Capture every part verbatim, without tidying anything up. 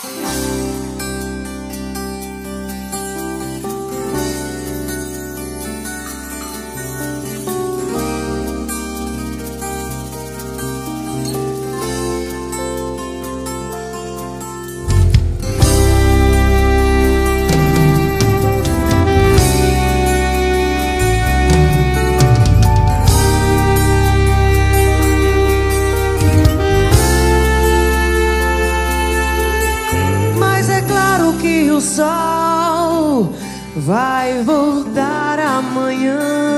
O sol vai voltar amanhã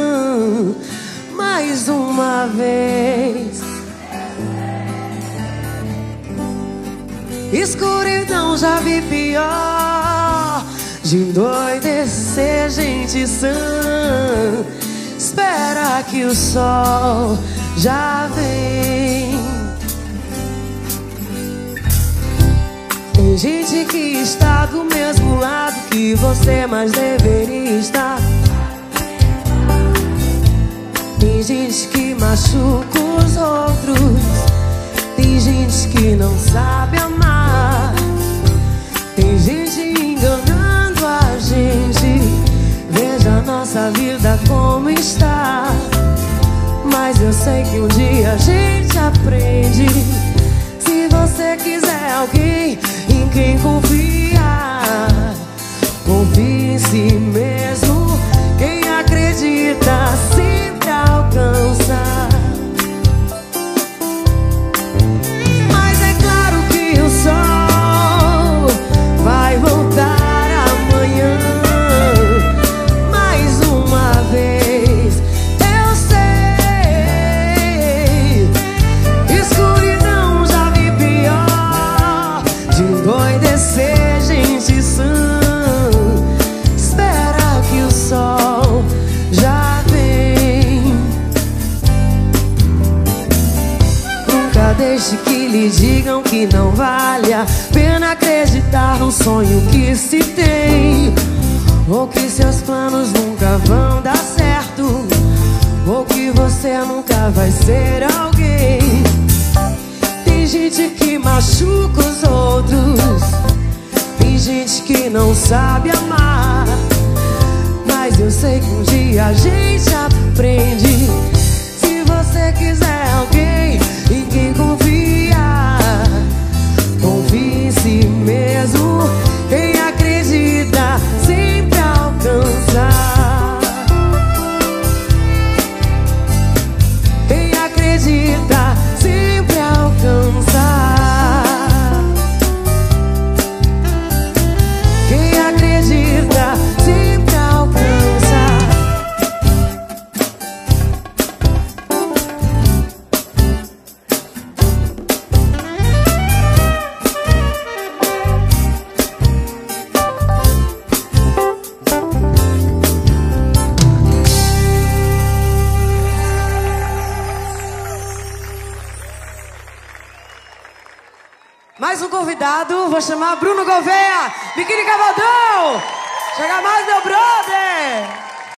mais uma vez. Escuridão já vi pior, de endoidecer gente sã. Espera que o sol já vem. Tem gente que está do mesmo lado que você, mas deveria estar. Tem gente que machuca os outros. Tem gente que não sabe amar. Tem gente enganando a gente. Veja a nossa vida como está. Mas eu sei que um dia a gente aprende. Se você quiser alguém em quem confiar, confie em si mesmo. Quem acredita sempre alcança. Mas é claro que o sol vai voltar amanhã mais uma vez. Eu sei, escuridão já vi pior, de endoidecer gente sã. Espera que o sol já vem. Nunca deixe que lhe digam que não vale a pena acreditar no sonho que se tem, ou que seus planos nunca vão dar certo, ou que você nunca vai ser alguém. Tem gente que machuca os outros. Tem gente que não sabe amar. Mas eu sei que um dia a gente aprende. Se você quiser alguém em quem confiar, confie em si mesmo. Quem acredita sempre alcança. Quem acredita sempre alcança. Quem acredita sempre alcança. Mais um convidado, vou chamar Bruno Gouveia, Biquíni Cavaldão. Chega mais, meu brother!